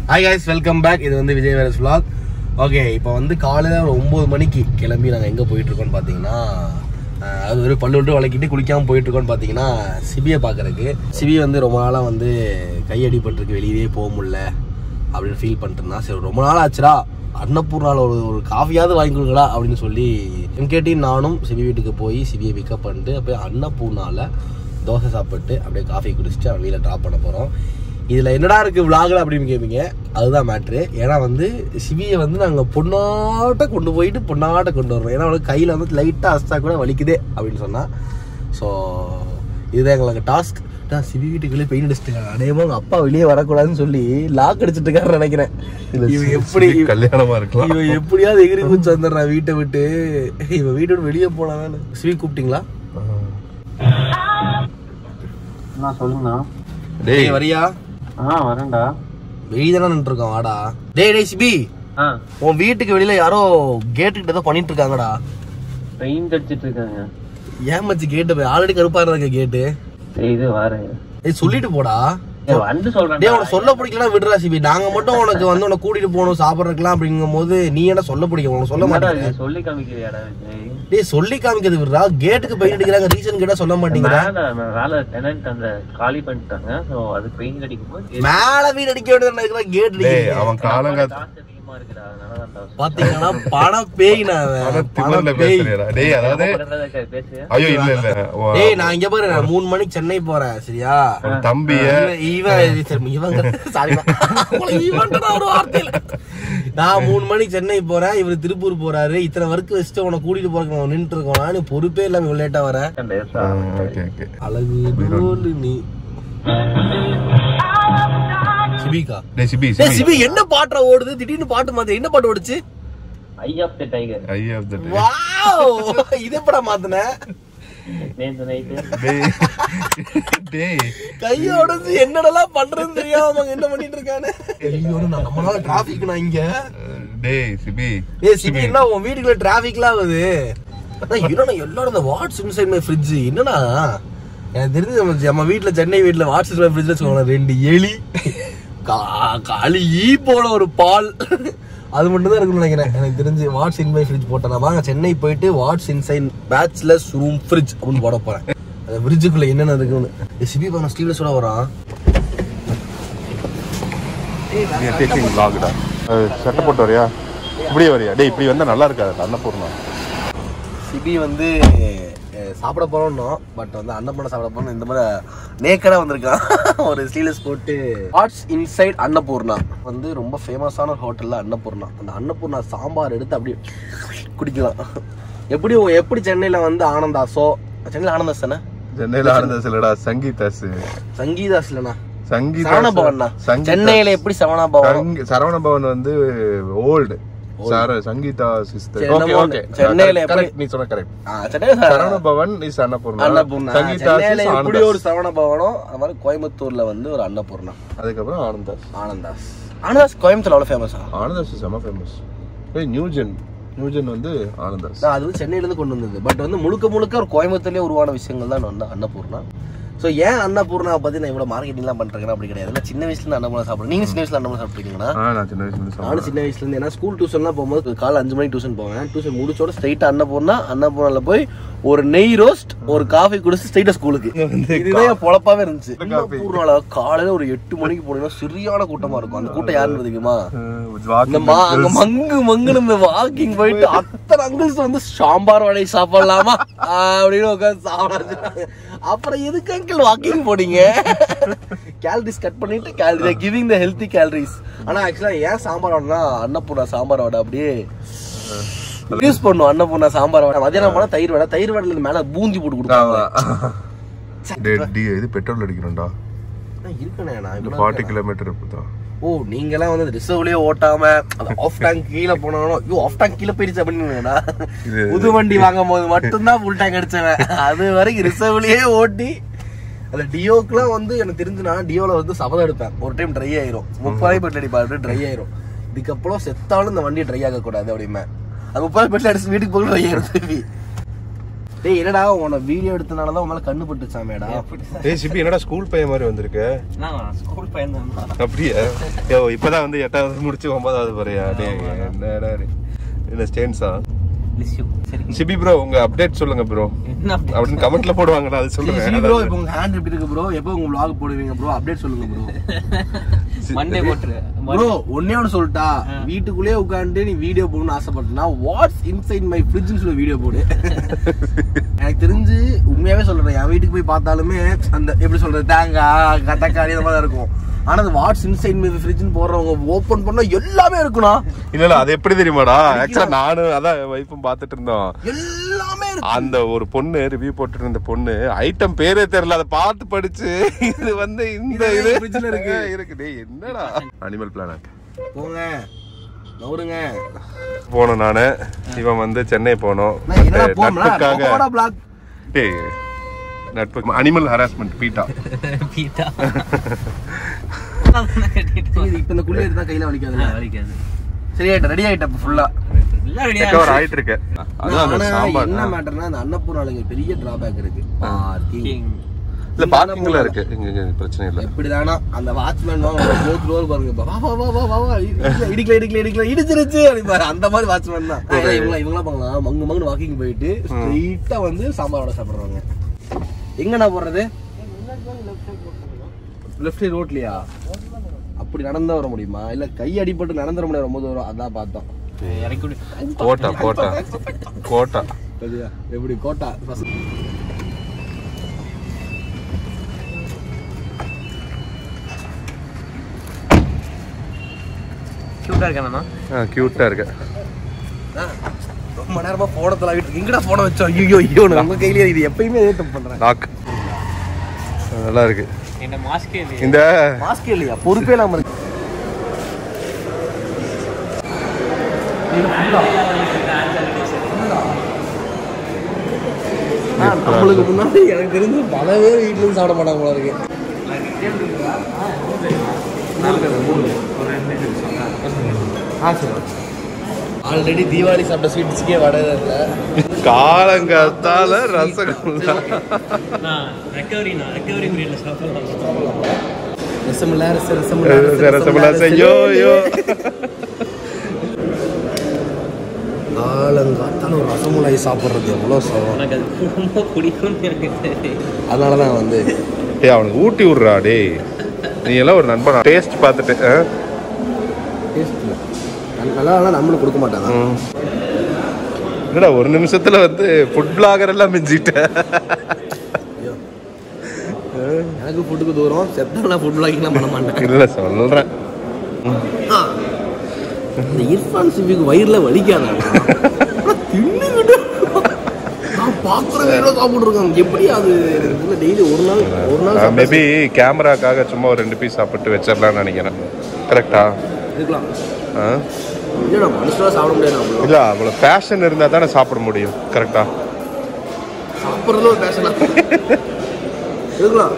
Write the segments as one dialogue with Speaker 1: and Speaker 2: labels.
Speaker 1: Hi guys, welcome back. இது வந்து Vijay various vlog. Okay, இப்போ வந்து காலையில் ஒரு 9 மணிக்கு கிளம்பி நாங்கள் எங்கே போயிட்டுருக்கோன்னு பார்த்தீங்கன்னா, அது ஒரு பல்லு விட்டு வளைக்கிட்டு குளிக்காமல் போயிட்டுருக்கோன்னு பார்த்தீங்கன்னா சிபியை பார்க்குறதுக்கு. சிபி வந்து ரொம்ப நாளாக வந்து கையடிப்பட்டிருக்கு, வெளியே போக முடியல அப்படின்னு ஃபீல் பண்ணிட்டு இருந்தா. சரி, ரொம்ப நாள் ஆச்சுடா, அன்னபூர்ணாவில் ஒரு காஃபியாவது வாங்கி கொடுங்களா அப்படின்னு சொல்லி எம்கேடி நானும் சிபி வீட்டுக்கு போய் சிபியை பிக்கப் பண்ணிட்டு அப்படியே அன்னபூர்ணாவில் தோசை சாப்பிட்டு அப்படியே காஃபி குடிச்சிட்டு அவன் வீட்டில் ட்ராப் பண்ண போகிறோம். இதில் என்னடா இருக்குது விளாகில் அப்படின்னு கேட்பீங்க, அதுதான் மேட்ரு. ஏன்னா வந்து சிபியை வந்து நாங்கள் பொண்ணாட்ட கொண்டு போயிட்டு பொண்ணாட்ட கொண்டு வரோம். ஏன்னா அவனுக்கு கையில் வந்து லைட்டாக அஸ்தா கூட வலிக்குதே அப்படின்னு சொன்னால். ஸோ இதுதான் எங்களுக்கு டாஸ்க். சிபி வீட்டுக்குள்ளே பெயின் அடிச்சிட்டுருக்காங்க. அதேமாதிரி அவங்க அப்பா வெளியே வரக்கூடாதுன்னு சொல்லி லாக் அடிச்சுட்டு இருக்காருன்னு நினைக்கிறேன். இவன் எப்படி
Speaker 2: கல்யாணமா இருக்கலாம்,
Speaker 1: இவன் எப்படியாவது எகிரி குச்சி வந்துடுறான் வீட்டை விட்டு. இவன் வீட்டை விட்டு வெளியே போனான்னு. சிபி கூப்பிட்டீங்களா?
Speaker 3: சொல்லுங்கண்ணா.
Speaker 1: டேய் வரியா?
Speaker 3: வரேன்டா.
Speaker 1: வெளியதானே நின்று இருக்கோம், வாடா. டேய் சிபி, உன் வீட்டுக்கு வெளியில யாரோ கேட்டு கிட்ட ஏதோ பண்ணிட்டு இருக்காங்கடா.
Speaker 3: பெயிண்ட் அடிச்சிட்டு இருக்காங்க.
Speaker 1: ஏன் மச்சி கேட்டு ஆல்ரெடி கருப்பா இருக்க கேட்டு?
Speaker 3: இது வரேன்.
Speaker 1: சொல்லிட்டு போடா.
Speaker 3: வந்து சொல்றேன்.
Speaker 1: டேய் உனக்கு சொல்ல பிடிக்கலாம் விடுறா சிபி. நாங்க மட்டும் உனக்கு வந்து உனக்கு கூட்டிட்டு போகணும் சாப்பிட்றதுலாம் அப்படிங்கும் போது நீ என்ன சொல்ல பிடிக்கும்? உனக்கு சொல்ல மாட்டேங்க.
Speaker 3: சொல்லி காமிக்கிறியாடா?
Speaker 1: டேய் சொல்லி காமிக்கிறது விடுறா. கேட்டுக்கு பெயிண்ட் அடிக்கிறாங்க, ரீசன் கேட்டா சொல்ல மாட்டீங்களா?
Speaker 3: வேலை டெனன்ட் அந்த காலி பண்ணிட்டாங்க. சோ அது பெயிண்ட் அடிக்கும் போது
Speaker 1: மேல வீடு அடிக்க வேண்டியது கேட் அடிக்க.
Speaker 2: அவன் காலங்க
Speaker 1: பாத்தீங்கன்னா பண பேய்னா நான் இங்க பாரு, 3 மணிக்கு சென்னை போறேன் சரியா?
Speaker 2: தம்பி
Speaker 1: நான் 3 மணிக்கு சென்னை போறேன், இவரு திருப்பூர் போறாரு. இத்தனை ஒர்க் வச்சுட்டு உன கூட்டிட்டு போறதுக்கு நின்றுட்டு இருக்கோம். நீ பொறுப்பே இல்லாம இவ்வளவு லேட்டா வர. அழகு நீ சிபிகா. சிபி என்ன பாட்டா ஓடுது திடீர்னு? பாட்டு மாத்த என்ன பாட்டு ஓடுச்சு?
Speaker 3: Eye of the tiger.
Speaker 1: Wow, இது எப்படா மாத்துன?
Speaker 3: நேத்து நைட்
Speaker 2: டேய்
Speaker 1: கையோட என்னடலாம் பண்றதுன்னு தெரியாம அவங்க என்ன பண்ணிட்டு இருக்கானே. ஐயோ நான் நம்மளால டிராபிக் நான் இங்க.
Speaker 2: டேய் சிபி,
Speaker 1: சிபி என்ன உன் வீட்டுக்குள்ள டிராபிக்லாம் ஆகுது? அதான் எல்லாரும் இந்த வாட்ஸ் இன்சைட் மை ஃப்ரிட்ஜ் என்னன்னா எனக்கு தெரிஞ்சு நம்ம வீட்டுல சென்னை வீட்டுல வாட்ஸ் இன்சைட் மை ஃப்ரிட்ஜ்ல சொல்லுவாங்க 2 எலி காலி ஈ போல ஒரு பால், அது மட்டும் தான் இருக்குன்னு நினைக்கிறேன். எனக்கு தெரிஞ்சு வாட்ஸ் இன் மை ஃப்ரிட்ஜ் போட்டேன். வாங்க சென்னை போயிட்டு what's inside bachelors room fridge அப்படின்னு போட போறேன். அந்த ஃப்ரிட்ஜுக்குள்ள என்னென்ன இருக்குன்னு. சிபி பண்ண ஸ்டீவ்லெஸ்ஸோட வரான்.
Speaker 2: சட்டை போட்டு வரியா? இப்படியே வரியா? டேய் இப்படி வந்தா நல்லா இருக்காது அன்னபூர்ணா.
Speaker 1: சிபி வந்து சாப்பிட போறோம்னோ, பட் வந்து அன்னபூர்ணா சாப்பிட போறோம். இந்த மாதிரி நேக்கடா வந்திருக்கான் ஒரு ஸ்டீலஸ் போட்டு. வாட்ஸ் இன்சைட் அன்னபூர்ணா வந்து ரொம்ப ஃபேமஸான ஹோட்டல்ல அன்னபூர்ணா. அந்த அன்னபூர்ணா சாம்பார் எடுத்து அப்படியே குடிக்கலாம். எப்படி சென்னையில வந்து ஆனந்தாஸோ, சென்னையில ஆனந்தாஸ் தானே?
Speaker 2: சென்னையில ஆனந்தாஸ் இல்லடா, சங்கீதாஸ்.
Speaker 1: சங்கீதாஸ் இல்லனா
Speaker 2: சங்கீதா
Speaker 1: பவன். சென்னையில எப்படி சரவண பவன்?
Speaker 2: சரவண பவன் வந்து old Sangeetha sister. Okay okay,
Speaker 1: சென்னையில எப்படி
Speaker 2: நீ சொன்ன கரெக்ட்.
Speaker 1: சென்னையில
Speaker 2: சரவண பவன் இஸ் அன்னபூர்ணா.
Speaker 1: சங்கீதா எப்படி ஒரு சரவண பவனோ அது மாதிரி கோயம்புத்தூர்ல வந்து ஒரு அன்னபூர்ணா.
Speaker 2: அதுக்கப்புறம்
Speaker 1: ஆனந்தாஸ் கோயம்புத்தூர்ல அவ்வளவு ஃபேமஸா?
Speaker 2: ஆனந்தாஸ் செம ஃபேமஸ். நியூஜென் வந்து ஆனந்தாஸ்.
Speaker 1: அது வந்து சென்னையில இருந்து கொண்டு வந்தது. பட் வந்து முழுக்க ஒரு கோயம்புத்தூர்லயே உருவான விஷயங்கள் தான் வந்து அன்னபூர்ணா. ஸோ ஏன் அன்னபூர்ணா பத்தி நான் இவ்வளவு மார்க்கெட்டிங்லாம் பண்றேன் அப்படி கிடையாது. நான் சின்ன வயசுல இருந்து அன்னபூர்ணா சாப்பிடுறேன். நீங்க சின்ன வயசுல அன்னபூர்ணா சாப்பிட்டுருக்கீங்களா? நானும் சின்ன வயசுல இருந்து. ஏன்னா ஸ்கூல் டியூஷன்லாம் போகும்போது காலை 5 மணிக்கு டியூஷன் போவேன். டியூஷன் முடிச்சோட ஸ்ட்ரைட்டா அன்னபூர்ணால போய் ஒரு நெய் ரோஸ்ட் ஒரு காஃபி குடிச்சு ஸ்ட்ரைட்டா ஸ்கூலுக்கு. இதுதான் பொழப்பாவே இருந்துச்சு. அன்னபூர்ணால காலையில ஒரு 8 மணிக்கு போனீங்கன்னா சரியான கூட்டமா இருக்கும். அந்த கூட்டம் யாருன்னு தெரியுமா? அங்க மங்குன்னு இந்த வாக்கிங் போயிட்டு அத்தனை அங்கிள்ஸ் வந்து சாம்பார் வடை சாப்பிடலாமா அப்படின்னு உட்காந்து சாப்பிடாச்சு. அப்புறம் எதுக்கு அங்கிள் வாக்கிங் போனீங்க? கேலரிஸ் கட் பண்ணிட்டு calorie giving the healthy calories. ஆனா ஆக்சுவலா ஏன் சாம்பார் வடைனா அன்னபூர்ணா சாம்பார் வடை அப்படியே யூஸ் பண்ணும். அன்னபூர்ணா சாம்பார் வடை மதியானம் போனா தயிர் வடையில மேல பூந்தி போட்டு கொடுத்தாங்க.
Speaker 2: இது பெட்ரோல் அடிக்கணும்டா
Speaker 1: இருக்கனே. நான்
Speaker 2: 40 கிலோமீட்டர் இப்பதான்.
Speaker 1: ஓ நீங்கெல்லாம் வந்து ரிசர்வ்லயே ஓட்டாம ஆஃப் டேங்க் கீழே போனாலும் ஆஃப் டேங்க் கீழே போயிருச்சு அப்படின்னு புது வண்டி வாங்கும் போது மட்டும்தான் ஃபுல் டேங்க் அடிச்சவன். அது வரைக்கும் ரிசர்வ்லயே ஓட்டி அந்த டியோக்குலாம் வந்து எனக்கு தெரிஞ்சுனா டியோல வந்து சபதம் எடுப்பேன். ஒரு டைம் ட்ரை ஆயிரும், 30 பெட்ல அடிப்பா ட்ரை ஆயிரும். இதுக்கப்புறம் செத்தாலும் இந்த வண்டி ட்ரை ஆக கூடாது அப்படிமே. அது 30 பெட்ல அடிச்சு வீட்டுக்கு போக ட்ரை ஆயிரும். டேய் என்னடா உன வீடியோ எடுத்தனால தான் உன்னால கண்ணு பட்டுச்சாமேடா.
Speaker 2: டேய் சிபி என்னடா ஸ்கூல் பையன் மாதிரி வந்திருக்க?
Speaker 3: நான் ஸ்கூல் பையன் தான்.
Speaker 2: அப்படியே யோ இப்பதான் வந்து 8வது முடிச்சு 9வது போறியா? டேய் என்னடா என்ன ஸ்டேன்ஸா? சிபி ப்ரோ உங்க அப்டேட் சொல்லுங்க ப்ரோ. என்ன அப்படின்னு கமெண்ட்ல போடுவாங்கடா, அது சொல்லுங்க.
Speaker 1: சிபி ப்ரோ இப்போ உங்க ஹேண்ட் எப்படி இருக்கு ப்ரோ? எப்போ உங்க vlog போடுவீங்க ப்ரோ? அப்டேட் சொல்லுங்க ப்ரோ.
Speaker 3: மண்டே போட்ரு
Speaker 1: ப்ரோ. ஒண்ணே ஒன்னு சொல்லிட்டா, வீட்டுக்குள்ளே உட்கார்ந்து நீ வீடியோ போடணும்னு ஆசைப்பட்டனா வாட்ஸ் இன்சைட் மை ஃப்ரிட்ஜ்னு சொல்லி வீடியோ போடு. எனக்கு தெரிஞ்சு உண்மையாவே சொல்றேன், என் வீட்டுக்கு போய் பார்த்தாலுமே அந்த எப்படி சொல்றது தேங்காய் தக்காளி அந்த மாதிரி இருக்கும். ஆனா அந்த வாட்ஸ் இன்சைட் மை ஃப்ரிட்ஜ்னு போடுறவங்க ஓபன் பண்ணா எல்லாமே இருக்கணும்.
Speaker 2: இல்ல அது எப்படி தெரியுமாடா? ஆக்சுவலா நானும் அதான் வைஃபும் பாத்துட்டு இருந்தோம்.
Speaker 1: எல்லாமே இருக்கு.
Speaker 2: அந்த ஒரு பொண்ணு ரிவ்யூ போட்டுட்டு இருந்த பொண்ணு ஐட்டம் பேரே தெரியல, அதை பார்த்து படிச்சு இது வந்து இந்த இது
Speaker 1: ஃப்ரிட்ஜ்ல இருக்கு
Speaker 2: இருக்கு. டேய் என்னடா அனிமல் பிளானட்
Speaker 1: போங்க நவருங்க.
Speaker 2: போனோம் நானு இவன் வந்து சென்னை போனோம்
Speaker 1: நட்புக்காக.
Speaker 2: டேய் நட்பு அனிமல் ஹராஸ்மெண்ட் பீட்டா
Speaker 1: இப்ப இந்த குள்ளே இருந்தா கையில வலிக்காது. சரி ஆயிட்ட ரெடி ஆயிட்ட ஃபுல்லா
Speaker 2: ரெக்கவர் ஆயிட்டு இருக்கு.
Speaker 1: என்ன மேட்டர்னா அந்த அன்னபூர்ணால பெரிய டிராபேக் இருக்கு. பார்க்கிங்
Speaker 2: இல்ல பார்க்கிங்ல இருக்கு, இங்க பிரச்சனை இல்ல.
Speaker 1: எப்படிதானா அந்த வாட்ச்மேன் போத் ரோல் பாருங்க, வா வா வா வா வா இடிக்கல இடிச்சிருச்சு அப்படிப்பாரு. அந்த மாதிரி வாட்ச்மேன் தான் இவங்களா பண்ணலாம். மங்கு வாக்கிங் போயிட்டு ஸ்ட்ரெயிட்டா வந்து சாம்பாரோட சாப்பிடுறாங்க. எங்கண்ணா போடுறது? லெஃப்ட் சைடு ரோட்லயா? அப்படி நடந்தா வர முடியுமா? இல்ல கை அடிபட்டு நடந்துட முடியாது ரொம்ப தூரம், அதான் பார்த்தோம்.
Speaker 2: கோட்டா கோட்டா கோட்டா
Speaker 1: எப்படி கோட்டா
Speaker 3: கியூட்டா இருக்கானே.
Speaker 2: கியூட்டா இருக்கு.
Speaker 1: ரொம்ப நேரமா போன தலாவிட்டு எங்கடா போன வச்சோம்? ஐயோ நம்ம கையிலேயே இது எப்பயுமே இதே தப்பு பண்றேன்.
Speaker 2: லாக் நல்லா இருக்கு.
Speaker 3: என்ன மாஸ்கே இல்லையா?
Speaker 2: இந்த
Speaker 1: மாஸ்கே இல்லையா? பொறுப்பே இல்லாம இருக்கு. நம்மளுக்கு முன்னாடி எனக்கு தெரிஞ்சு பல பேர் வீட்டுல இருந்து சாப்பிட மாட்டாங்க போல இருக்கு. ஆல்ரெடி தீபாவளி சாப்பிட்ட ஸ்வீட்ஸ்க்கே வடை இல்ல.
Speaker 2: காலங்காத்தால ரசகுல்லா
Speaker 3: ரெக்கவரி பீரியட்ல சாப்பிடலாம்.
Speaker 2: ரசகுல்லா செய்யோ யோ.
Speaker 1: காலங்காத்தால ஒரு ரசமுலாய் சாப்பிட்றது எவ்வளோ சோகம்.
Speaker 3: எனக்கு அது ரொம்ப பிடிக்கும்னு எனக்கு தெரியும்.
Speaker 1: அதனாலதான் வந்து
Speaker 2: டேய் அவனுக்கு ஊட்டி விடுறா. டேய் நீ எல்லாம் ஒரு நண்பன். டேஸ்ட் பார்த்துட்டு நல்லா நம்மளும் கொடுக்க மாட்டாங்க. என்னடா ஒரு நிமிஷத்துல வந்து ஃபுட் பிளாகர் எல்லாம் மிஞ்சிட்டேன்.
Speaker 1: எனக்கு ஃபுட்டுக்கு தூரம் செப்டம்பர்ல ஃபுட் பிளாகிங்லாம் பண்ண மாட்டேன்.
Speaker 2: இல்லை சொல்றேன்.
Speaker 1: இந்த இர்ஃபான் சிபிக்கு வயிறுல வலிக்காதான் பாக்குறவங்க சாப்பிட்டுருக்காங்க. எப்படி அது டெய்லி ஒரு நாள்
Speaker 2: மேபி கேமராக்காக சும்மா ஒரு 2 பீஸ் சாப்பிட்டு வச்சிடலாம்னு நினைக்கிறேன். கரெக்டா
Speaker 1: இருக்கலாம். இல்ல மனுஷனா சாப்பிட முடியாது.
Speaker 2: இல்ல அவ்வளவு பேஷன் இருந்தா தானே சாப்பிட முடியும். கரெக்டா
Speaker 1: சாப்பிடுறதுல ஒரு பேஷனா இருக்கலாம்.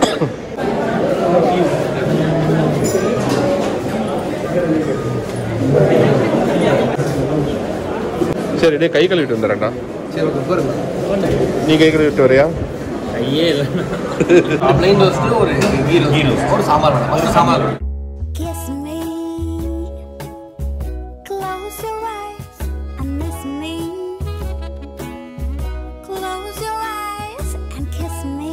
Speaker 2: சரி டே கை கழுவிட்டு வந்துடுறேன்டா.
Speaker 1: சரி ஓகே பாருங்க.
Speaker 2: நீ கை கழுவிட்டு வரியா?
Speaker 3: கையே இல்லை.
Speaker 1: ப்ளைன் ரோஸ்ட் ஒரு கீ ரோஸ்ட் ஒரு சாம்பார் வடை ஒரு சாம்பார் வடை.
Speaker 4: Kiss me, close your eyes and miss me. Close your eyes and kiss me.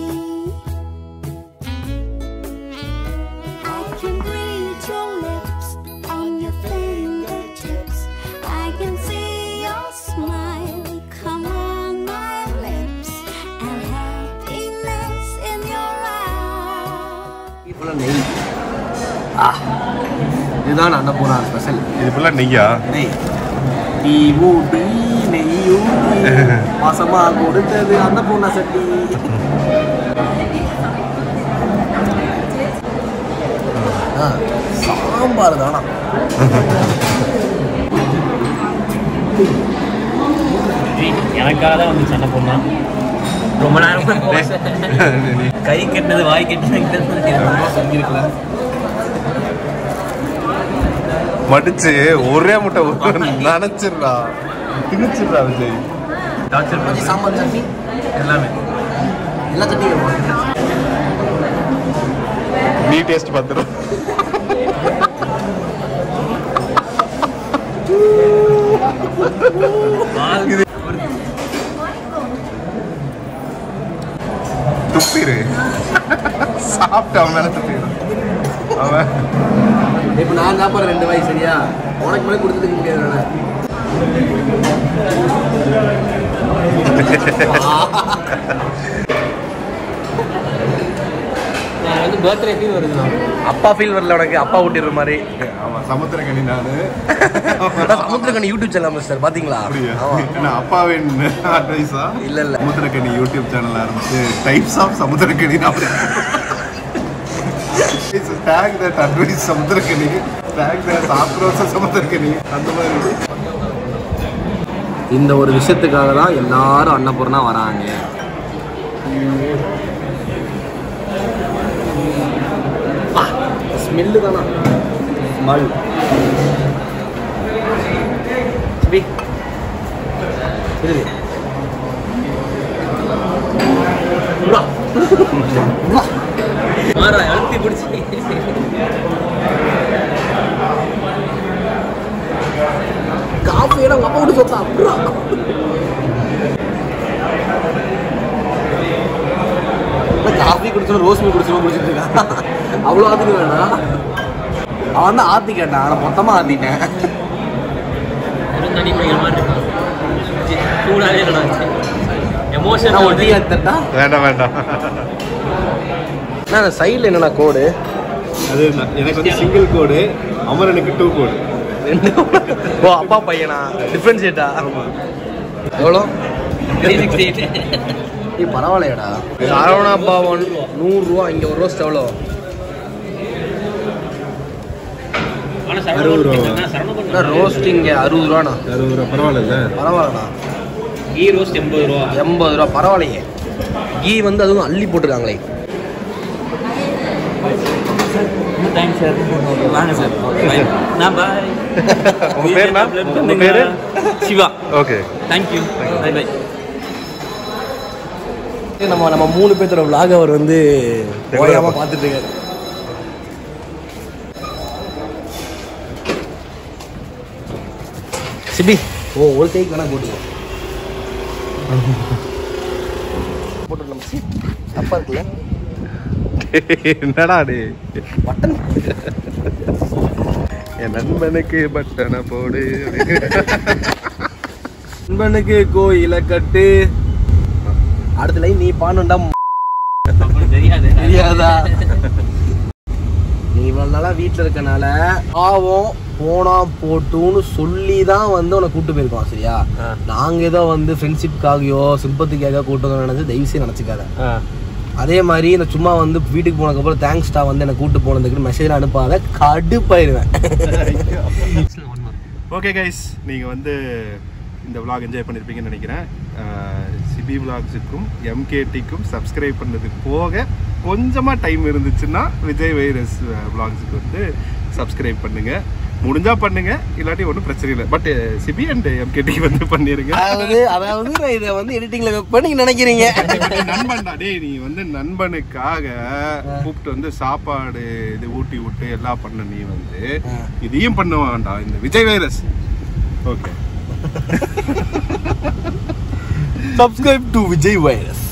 Speaker 4: I can read your lips on your fingertips. I can see your smile come on my lips and happiness in your eyes.
Speaker 1: இப்போலாம் நெய் இதுதான் Annapurna special.
Speaker 2: இது ஃபுல்லா நெய்யா?
Speaker 1: நெய் tea ஊட்டி நெய் ஊட்டி மாசமா கொடுத்தது அன்னபூர்ணா சட்டி. சாம்பார் தானா?
Speaker 3: எனக்காக தான் வந்து சண்டை போடலாம். ரொம்ப நேரம் கை கெட்டது வாய் கெட்டது
Speaker 1: செஞ்சிருக்கலாம்.
Speaker 2: மடிச்சு ஒரே முட்டை நினைச்சிடுறா திணிச்சிடுறா விஜய்.
Speaker 3: டார்ச்சர் பண்ணி
Speaker 1: சாம்பார் சட்னி
Speaker 3: எல்லாமே
Speaker 1: எல்லா சட்னியும்
Speaker 2: நீ டேஸ்ட் பார்த்துரும். துப்பிரு சாப்பிட்டு அவன் மேல துப்பிடு. அவன்
Speaker 1: இப்போ நான் சாப்பிட்ற 2 வாய் சரியா, உனக்கு மேலே கொடுத்துட்டு முடியாது.
Speaker 3: வந்து பர்த்டே ஃபீல் வருது.
Speaker 1: அப்பா ஃபீல் வரல உனக்கு? அப்பா ஊட்டிடுற மாதிரி.
Speaker 2: ஆமா சமுத்திரக்கனி. நானு
Speaker 1: சமுத்திரக்கனி யூடியூப் சேனல் சார் பாத்தீங்களா?
Speaker 2: என்ன அப்பாவின் அட்வைஸா?
Speaker 1: இல்ல இல்ல,
Speaker 2: சமுத்திரக்கனி யூடியூப் சேனல் ஆரம்பிச்சு types of Samuthirakani take that advice Samuthirakani, take that ஆக்ரோஷ சமுத்திரக்கனி, அந்த மாதிரி.
Speaker 1: இந்த ஒரு விஷயத்துக்காக தான் எல்லாரும் அன்னபூர்ணா வராங்க. ஸ்மெல்லு தானா? ஸ்மெல்.
Speaker 3: மாறா அழுத்தி பிடிச்சி
Speaker 1: காஃபி எல்லாம் அப்பா விட்டு சொத்தா. காஃபி குடிச்சோம், ரோஸ் மில்க் குடிச்சோம், குடிச்சிட்டு இருக்கான். அவ்வளோ ஆத்துக்கு வேணாம். அவன் தான் ஆத்தி கேட்டான், ஆனால் மொத்தமாக ஆத்திட்டேன்.
Speaker 3: தண்ணி குடிக்கிற மாதிரி இருக்கும். சூடாகவே கிடந்துச்சு. எமோஷன்
Speaker 1: ஒட்டி ஏத்தட்டா?
Speaker 2: வேண்டாம் வேண்டாம்.
Speaker 1: சைடில் என்னண்ணா கோடு?
Speaker 2: அது எனக்கு வந்து சிங்கிள் கோடு, அமரனுக்கு 2 கோடு.
Speaker 1: ஓ அப்பா பையனா? டிஃபரன்ஷியேட்டா? எவ்வளோ?
Speaker 3: 368.
Speaker 1: பரவாயில்லையடா. சரவணா பவன் 100 ரூபா. இங்கே ஒரு ரோஸ்ட் எவ்வளோ?
Speaker 2: 60 ரூபா.
Speaker 1: ரோஸ்ட் இங்கே 60 ரூபாண்ணா.
Speaker 2: 60 ரூபா பரவாயில்ல.
Speaker 1: பரவாயில்லண்ணா.
Speaker 3: கீ ரோஸ்ட் 80 ரூபா.
Speaker 1: 80 ரூபா பரவாயில்லையே. கீ வந்து அதுவும் அள்ளி போட்டுருக்காங்களே.
Speaker 3: Thanks sir. வாங்க சார். நான் பாய்.
Speaker 2: உங்க பேர்னா? உங்க பேரு?
Speaker 3: Siva.
Speaker 2: Okay.
Speaker 3: Thank you. Bye bye.
Speaker 1: நம்ம 3 பேர்த்தோட vlog அவர் வந்து ஓயாம பார்த்துட்டு இருக்காரு. சிபி ஓ ஒரு கைக்கு வேணா போட்டுக்கோ. போட்டுக்கலாம். சி அப்பா இருக்குல்ல.
Speaker 2: என்னடா டே
Speaker 1: பட்டன்.
Speaker 2: என் நண்பனுக்கு பட்டனை போடு.
Speaker 1: நண்பனுக்கு கோயில கட்டு. அடுத்த லைன் நீ பாணுண்டா. தெரியாதா? நீ இவ்வளவு நாளா வீட்டுல இருக்கனால பாவம் போனா போட்டுன்னு சொல்லி தான் வந்து உன்னை கூட்டு போயிருக்கோம் சரியா. நாங்க ஏதோ வந்து ஃப்ரெண்ட்ஷிப்காகயோ சிம்பத்திக்காக கூட்டு நினைச்சு தயவுசெய்து நினைச்சுக்காத. அதே மாதிரி இந்த சும்மா வந்து வீட்டுக்கு போனதுக்கப்புறம் தேங்க்ஸ்டா வந்து என்னை கூட்டு போனதுக்கு மெசேஜ் அனுப்பாத, கடுப்பாயிருவேன்.
Speaker 2: ஓகே கைஸ், நீங்கள் வந்து இந்த vlog என்ஜாய் பண்ணியிருப்பீங்கன்னு நினைக்கிறேன். சிபி vlogsக்கும் எம்கேடிக்கும் சப்ஸ்கிரைப் பண்ணது போக கொஞ்சமாக டைம் இருந்துச்சுன்னா விஜய் வைரஸ் vlogsக்கு வந்து சப்ஸ்கிரைப் பண்ணுங்கள். முடிஞ்சா பண்ணுங்க, இல்லாட்டி ஒன்றும் பிரச்சனை இல்லை. பட் சிபி அண்ட் எம்கேடி வந்து பண்ணிருங்க.
Speaker 1: அதாவது நான் இதை வந்து எடிட்டிங்ல பண்ணி நினைக்கிறீங்க.
Speaker 2: நண்பன்டா டேய், நீ வந்து நண்பனுக்காக கூப்பிட்டு வந்து சாப்பாடு இது ஊட்டி விட்டு எல்லாம் பண்ண, நீ வந்து இதையும் பண்ண வேண்டாம் இந்த Vijay virus. Okay,
Speaker 1: subscribe to Vijay virus.